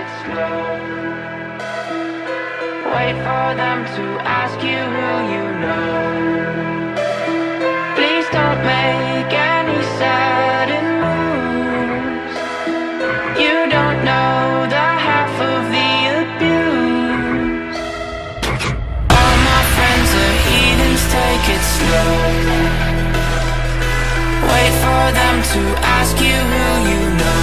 slow. Wait for them to ask you who you know. Please don't make any sudden moves. You don't know the half of the abuse. All my friends are heathens, take it slow. Wait for them to ask you who you know.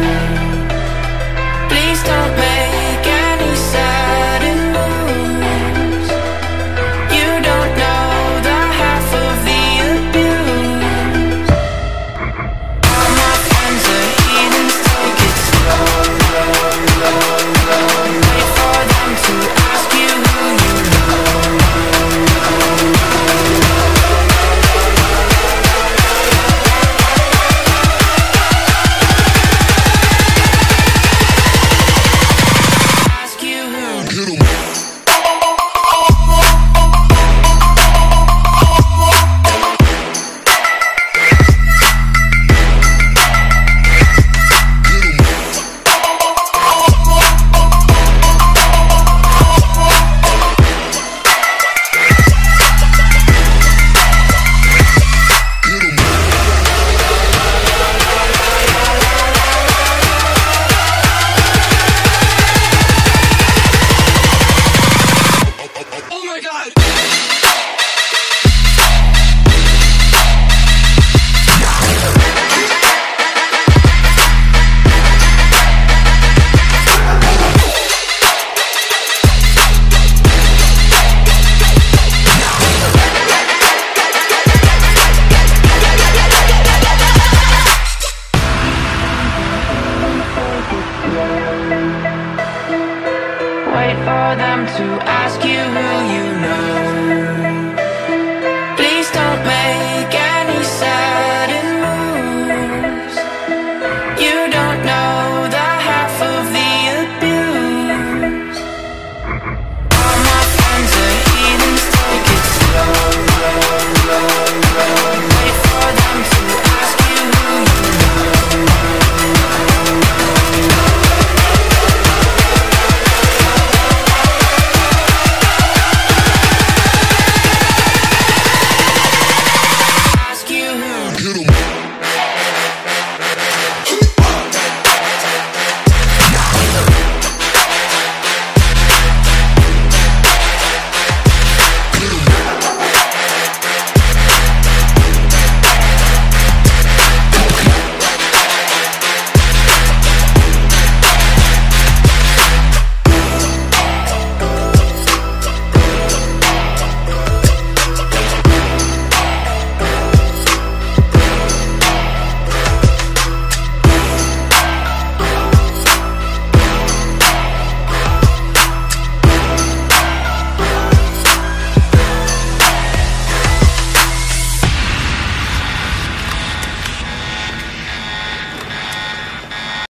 Please don't make any sudden moves. You don't know the half of the abuse. All my friends are heathens, take it slow. Wait for them to ask you who you know. Wait for them to ask you who you know.